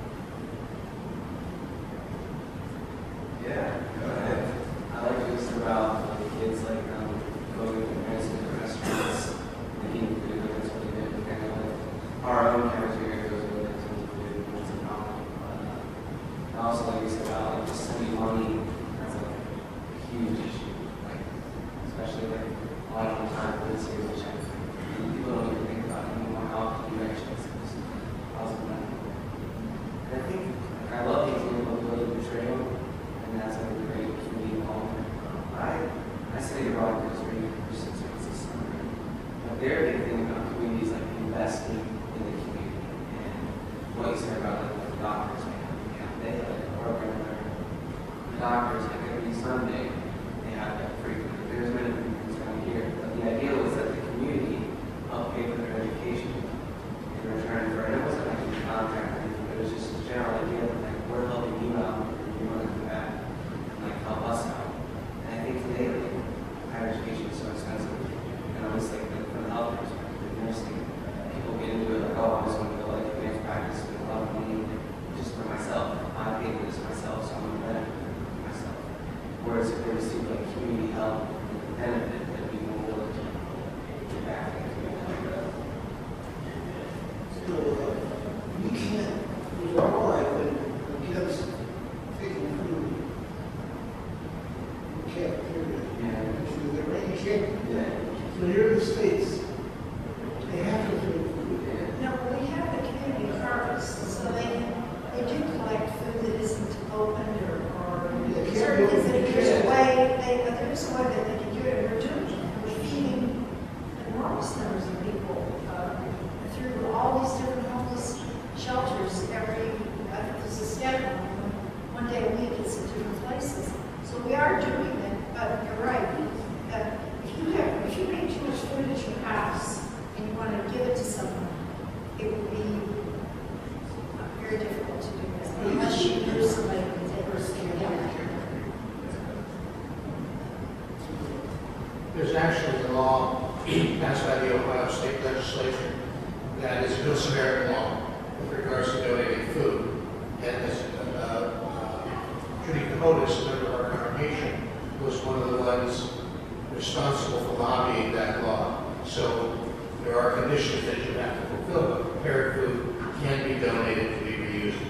Yeah, go ahead.
I like this about the kids, like um, going with their parents to the restaurants, making food, that's really good. Kind of like our own cafeteria goes with it to food, and that's a problem. But uh, I also like this about like just spending money. That's like a huge issue, like especially like a lot of the time this year, which I people don't even think about anymore. How often you actually just thousand money. And I think like, I love the example of Billy Betrayal. And that's like a great community involvement. I, I studied abroad in Costa Rica for six months this summer. But their big thing about communities like investing in the community. And what you said about like, the doctors, man, yeah, they have like a program where the doctors, like every Sunday, they have that free food. There's many things around here. But the idea was that the community helped pay for their education in return for, and it wasn't like a contract or anything, but it was just a general idea that like, we're helping you out, and you want to do that. Like help us out. And I think today, like, higher education is so expensive. And I was like, like from the health perspective, nursing, people get into it like, oh, I just want to go like advanced practice with a lot of money just for myself. I pay for this myself, so I'm going to benefit for myself. Whereas if we receive like community help and benefit, that'd be more willing to get back into community like that.
So, uh, you can't, there's a whole lot when when kids taking food. Cafeteria.
Yeah.
So they're right, you can't.
Yeah.
So here in the States, they have to feed food.
Yeah.
No, we have the community harvest, so they, they do collect food that isn't opened or, or
They can't
certain
do
things
it.
that there's
Yeah.
a way, they, but there is a way that they can do it, and we're doing it. We're feeding enormous numbers of people, uh, through all these different homeless shelters every, I think there's a schedule, one day a week it's in different places. So we are doing it, but you're right. Uh, if you have, if you bring too much food at your house and you want to give it to someone, it would be uh, very difficult to do that unless you knew somebody who could take it. Yeah.
There's actually a law passed by the Ohio State Legislature that is a Good Samaritan law with regards to donating food. And as uh, uh, Judy Cahotis, a member of our congregation, was one of the ones responsible for lobbying that law. So there are conditions that you have to fulfill, but prepared food can be donated to be reused.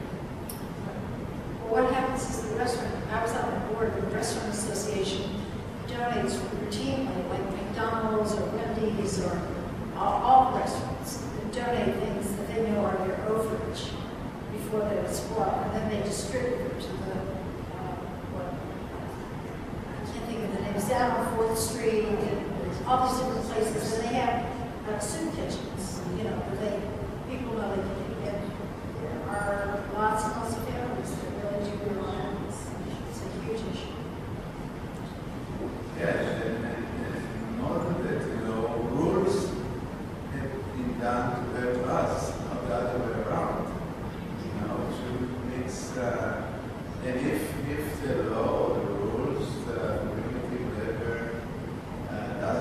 Well, what happens is the restaurant, I was on the board of the Restaurant Association, donates routinely, like McDonald's or Wendy's or all, all restaurants, that donate things that they know are their overage before they explode, and then they distribute them to the, uh, what, I can't think of the names, down on Fourth Street and all these different places, and they have uh, soup kitchens, you know, where they, people know they can get, there are lots and lots of families that really do rely on this. It's a huge issue.
Yes, and, and, and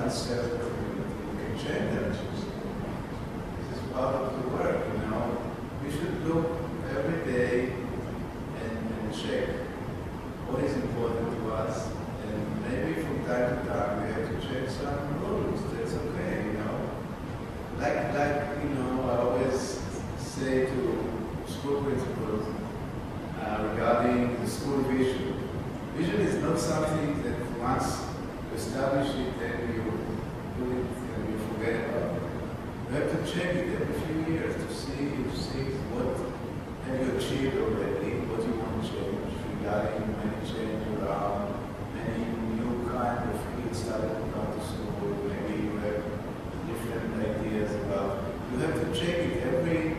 unsafe community, we can change that. This is part of the work, you know. We should look every day and, and check what is important to us, and maybe from time to time we have to change some rules. That's okay, you know. Like, like you know, I always say to school principals uh, regarding the school vision. Vision is not something that once you establish it, then you do it and you forget about it. You have to check it every few years to see if see what have you achieved already, what you want to change regarding many change around, many new kind of kids starting to come to school, maybe you have different ideas about. You have to check it every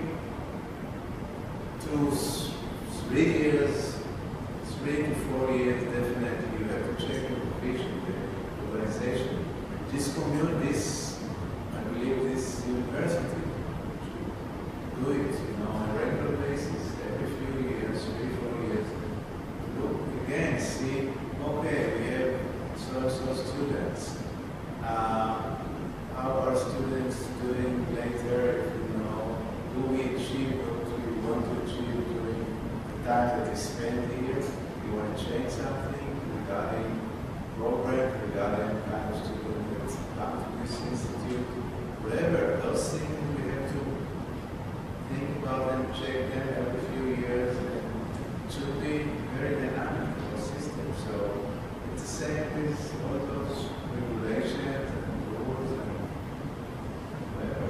two, three years, three to four years, definitely. You have to check your vision, the organization. This community, this, I believe this university should do it, you know, on a regular basis, every few years, three, four years. Look again, see, okay, we have so and so students. Uh, how are students doing later, you know, do we achieve what we want to achieve during the time that we spend here? You want to change something regarding program, regarding kind of student that come to this institute, whatever, those things we have to think about them, check them every few years, and it should be very dynamic system. So it's the same with all those regulations and rules and whatever.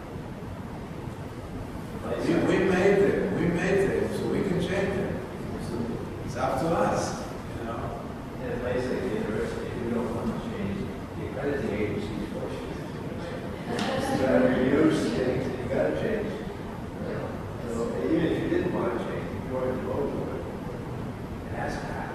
We, we made them, we made them, so we can change them. So it's up to us, you know.
In a place like the university, if you don't want to change, the accrediting agencies force you to change. You got to reduce things, you got to change. You know, even if you didn't want to change, if you wanted to vote for it, it has to happen.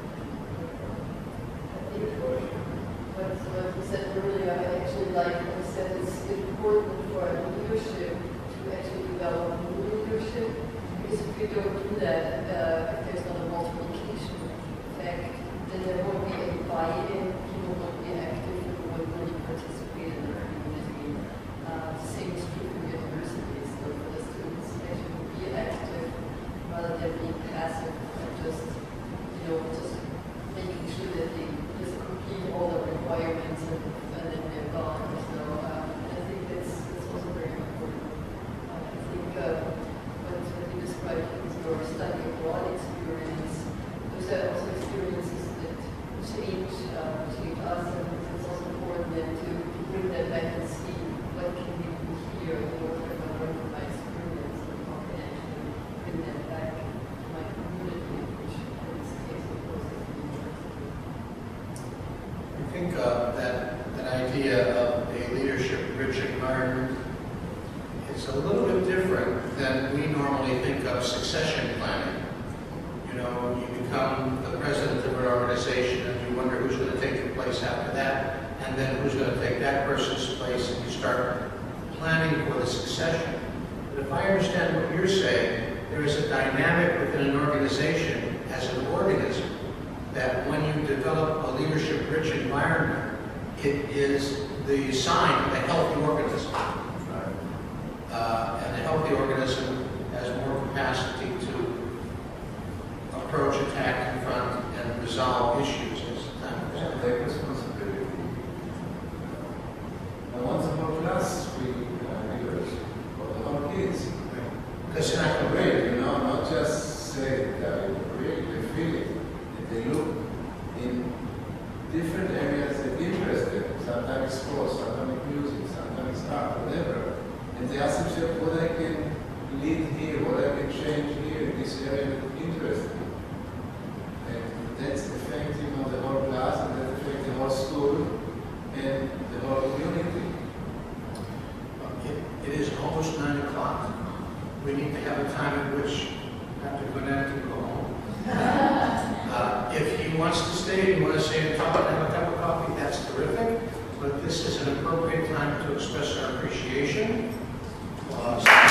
What, what you said earlier, I actually like what you said, it's important for leadership to actually develop new leadership, because if you don't do that, uh, if there's not a multiplication effect, then there won't be any buy-in, people won't be active, people won't really participate in the community. Uh, the same is true for universities, so for the students actually be active rather than being passive and just, you know, just making sure that they just complete all the requirements and, and then they're gone. So um, I think that's, that's also very important. Uh, I think uh, what, what you described is your study abroad experience. Those are also experiences that change, uh, change us, and it's also important then to, to bring that back and see what can we do here in order to learn from my experience and how can I actually bring that back to my community, which in this case, of course, is the university.
I think uh, that, that idea of a leadership-rich environment is a little bit different than we normally think of succession planning. You know, you become the president of an organization and you wonder who's going to take your place after that, and then who's going to take that person's place, and you start planning for the succession. But if I understand what you're saying, there is a dynamic within an organization as an organism that when you develop a leadership-rich environment, it is the sign of a healthy organism. Uh, and a healthy organism has more capacity to approach, attack, confront, and resolve issues as time goes on.
Take responsibility. I want the whole class to be uh, leaders, or the whole kids.
Because it's not
Great,
great.
you know, not just say it, uh, really, they feel it. That they look in different areas that interest them. Sometimes sports, sometimes music, sometimes art, whatever. And they ask themselves what I can lead here, what I can change here in this area that interests me. And that's affecting on the whole class, and that's affecting the whole school and the whole community.
It, it is almost nine o'clock. We need to have a time at which Doctor Gwinnett can go home. Uh, if he wants to stay and you want to stay and talk and have a cup of coffee, that's terrific. But this is an appropriate time to express our appreciation. Uh,